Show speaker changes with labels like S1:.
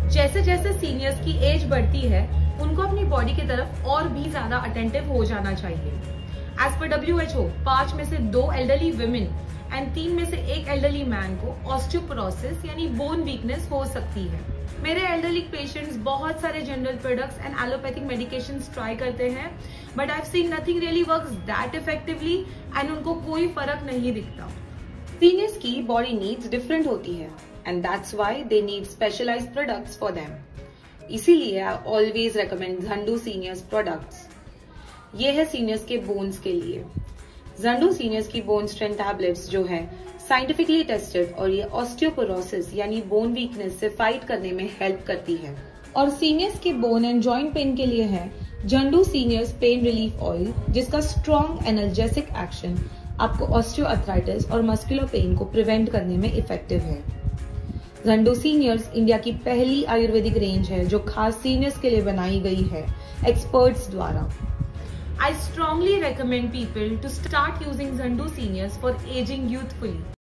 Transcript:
S1: जैसे जैसे सीनियर्स की एज बढ़ती है उनको अपनी बॉडी की तरफ और भी ज्यादा अटेंटिव हो जाना चाहिए। एज पर WHO 5 में से 2 एल्डरली वुमेन एंड 3 में से 1 एल्डरली मैन को ऑस्टियोपोरोसिस यानी बोन वीकनेस हो सकती है। मेरे एल्डरली पेशेंट्स बहुत सारे general products and allopathic medications try करते हैं, but I have seen nothing really works that effectively and उनको कोई फर्क नहीं दिखता। सीनियर्स की बॉडी नीड्स डिफरेंट होती है and that's why they need specialized products for them. इसीलिए I always recommend Zandu seniors products. ये है सीनियर्स के बोन्स के लिए। झंडू सीनियर्स की बोन स्ट्रेंथ टैबलेट्स जो है साइंटिफिकली टेस्टेड और ये ऑस्टियोपोरोसिस यानी बोन वीकनेस से फाइट करने में हेल्प करती है। और सीनियर्स के बोन एंड जॉइंट पेन के लिए है Zandu seniors pain relief oil, जिसका स्ट्रॉन्ग एनर्जेटिक एक्शन आपको ऑस्टियोआर्थराइटिस और मस्कुलर पेन को प्रिवेंट करने में इफेक्टिव है। झंडू सीनियर्स इंडिया की पहली आयुर्वेदिक रेंज है जो खास सीनियर्स के लिए बनाई गई है एक्सपर्ट्स द्वारा। I strongly recommend people to start using Zandu Seniors for aging youthfully.